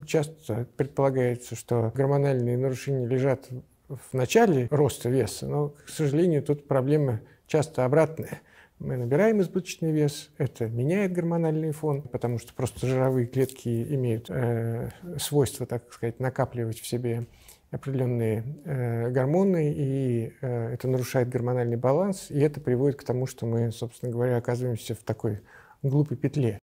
Часто предполагается, что гормональные нарушения лежат в начале роста веса, но, к сожалению, тут проблема часто обратная. Мы набираем избыточный вес, это меняет гормональный фон, потому что просто жировые клетки имеют свойство, так сказать, накапливать в себе определенные гормоны, и это нарушает гормональный баланс, и это приводит к тому, что мы, собственно говоря, оказываемся в такой глупой петле.